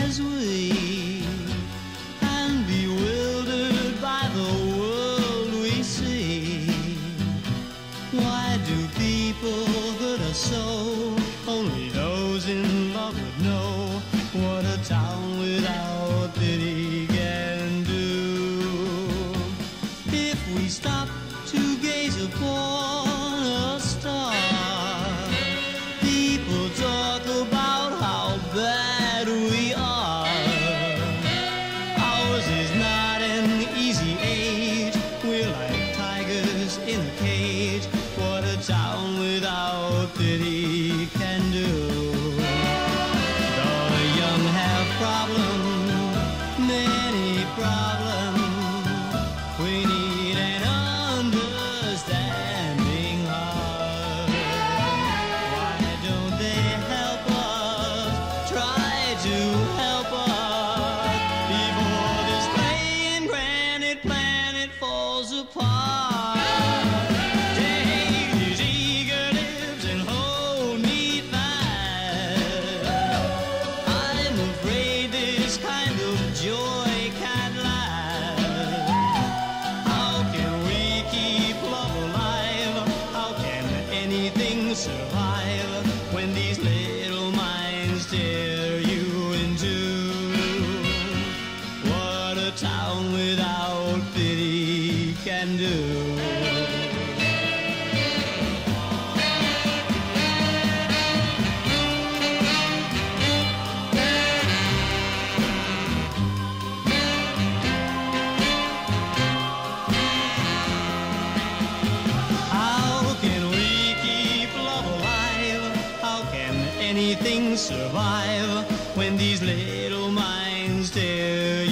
as we, and bewildered by the world we see. Why do people hurt us so? Only those in love would know what a town without pity can do. If we stop to gaze upon a star, people talk about how bad we are. Ours is not an easy age. We're like tigers in a cage. What a town without pity can do. The young have problems, many problems. We need an understanding heart. Why don't they help us? Try to help us before this playing granite planet falls apart. Take these eager lips and hold me fast. I'm afraid this kind of joy can't last. How can we keep love alive? How can anything survive when these little minds tear you in two? What a town without pity can do. How can we keep love alive? How can anything survive when these little minds tear